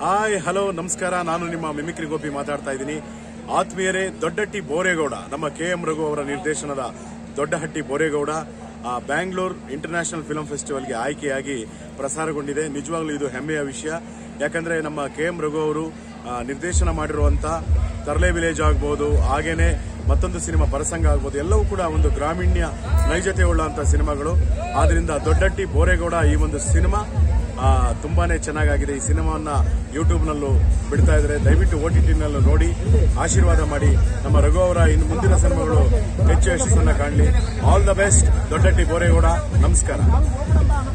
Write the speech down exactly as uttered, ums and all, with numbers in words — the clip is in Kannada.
ಹಾಯ್ ಹಲೋ ನಮಸ್ಕಾರ. ನಾನು ನಿಮ್ಮ ಮಿಮಿಕ್ರಿ ಗೋಪಿ ಮಾತಾಡ್ತಾ ಇದ್ದೀನಿ. ಆತ್ಮೀಯರೇ, ದೊಡ್ಡಹಟ್ಟಿ ಬೋರೇಗೌಡ ನಮ್ಮ ಕೆ ಎಂ ರಘು ಅವರ ನಿರ್ದೇಶನದ ದೊಡ್ಡಹಟ್ಟಿ ಬೋರೇಗೌಡ ಬ್ಯಾಂಗ್ಳೂರ್ ಇಂಟರ್ನ್ಯಾಷನಲ್ ಫಿಲ್ಮ್ ಫೆಸ್ಟಿವಲ್ಗೆ ಆಯ್ಕೆಯಾಗಿ ಪ್ರಸಾರಗೊಂಡಿದೆ. ನಿಜವಾಗ್ಲೂ ಇದು ಹೆಮ್ಮೆಯ ವಿಷಯ. ಯಾಕಂದ್ರೆ ನಮ್ಮ ಕೆ ಎಂ ರಘು ಅವರು ನಿರ್ದೇಶನ ಮಾಡಿರುವಂತ ತರ್ಲೆ ವಿಲೇಜ್ ಆಗ್ಬಹುದು, ಹಾಗೇನೆ ಮತ್ತೊಂದು ಸಿನಿಮಾ ಪರಸಂಗ ಆಗ್ಬಹುದು, ಎಲ್ಲವೂ ಕೂಡ ಒಂದು ಗ್ರಾಮೀಣ್ಯ ನೈಜತೆ ಉಳ್ಳಂತ ಸಿನಿಮಾಗಳು. ಆದ್ರಿಂದ ದೊಡ್ಡಹಟ್ಟಿ ಬೋರೇಗೌಡ ಈ ಒಂದು ಸಿನಿಮಾ ತುಂಬಾನೇ ಚೆನ್ನಾಗಿದೆ. ಈ ಸಿನಿಮಾವನ್ನ ಯೂಟ್ಯೂಬ್ ನಲ್ಲೂ ಬಿಡ್ತಾ ಇದ್ದಾರೆ. ದಯವಿಟ್ಟು ಓ ಟಿ ಟಿ ನಲ್ಲೂ ನೋಡಿ ಆಶೀರ್ವಾದ ಮಾಡಿ. ನಮ್ಮ ರಘು ಅವರ ಇನ್ನು ಮುಂದಿನ ಸಿನಿಮಾಗಳು ಹೆಚ್ಚು ಯಶಸ್ಸನ್ನ ಕಾಣಲಿ. All the best Doddahatti Boregowda. ನಮಸ್ಕಾರ.